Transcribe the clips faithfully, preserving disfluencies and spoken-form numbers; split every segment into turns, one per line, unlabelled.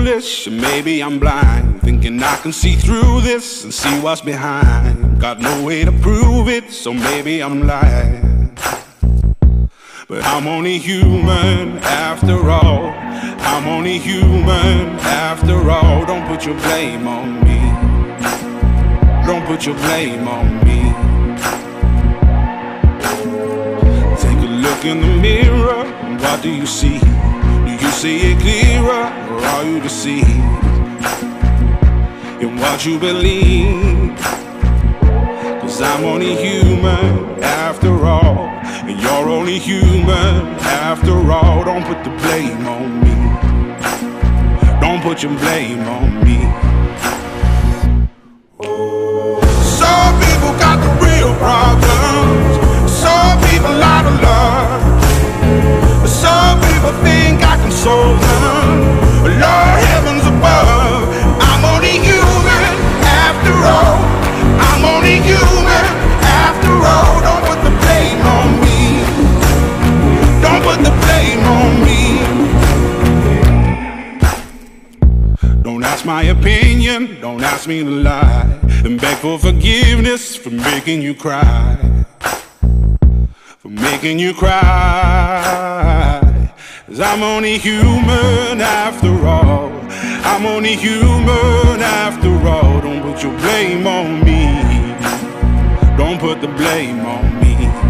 foolish, and maybe I'm blind, thinking I can see through this and see what's behind. Got no way to prove it, so maybe I'm lying. But I'm only human after all. I'm only human after all. Don't put your blame on me. Don't put your blame on me. Take a look in the mirror, and what do you see? Do you see it clearer, or are you deceived in what you believe? 'Cause I'm only human after all, and you're only human after all. Don't put the blame on me. Don't put your blame on me. Some people got the real problems. Some people out of love. Some people think I can solve them. Lord, heavens above, I'm only human after all. I'm only human after all. Don't put the blame on me. Don't put the blame on me. Don't ask my opinion, don't ask me to lie, and beg for forgiveness for making you cry. For making you cry. 'Cause I'm only human after all. I'm only human after all. Don't put your blame on me. Don't put the blame on me.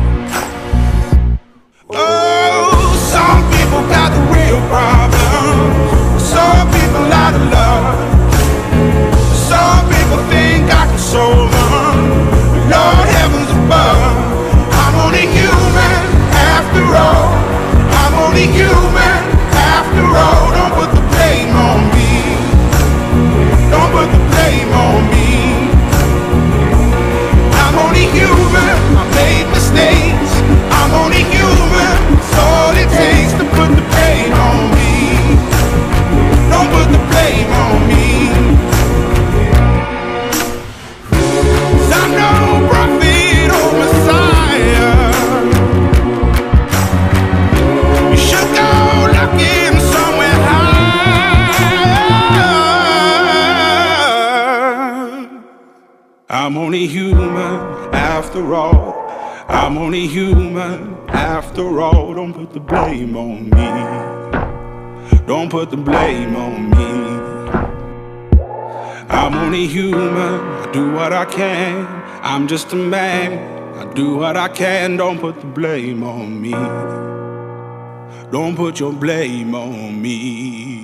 Oh, some people got the real problems. Some people out of love. Some people think I can solve them. Lord, heavens above, I'm only human after all. I'm only human after all. Don't put the blame on me. Don't put the blame on me. I'm only human. I made mistakes. I'm only human. It's all it takes to put the blame on me. Don't put the blame on me. 'Cause I'm no prophet or Messiah. You should go looking somewhere higher. I'm only human after all. I'm only human after all. Don't put the blame on me. Don't put the blame on me. I'm only human, I do what I can. I'm just a man, I do what I can. Don't put the blame on me. Don't put your blame on me.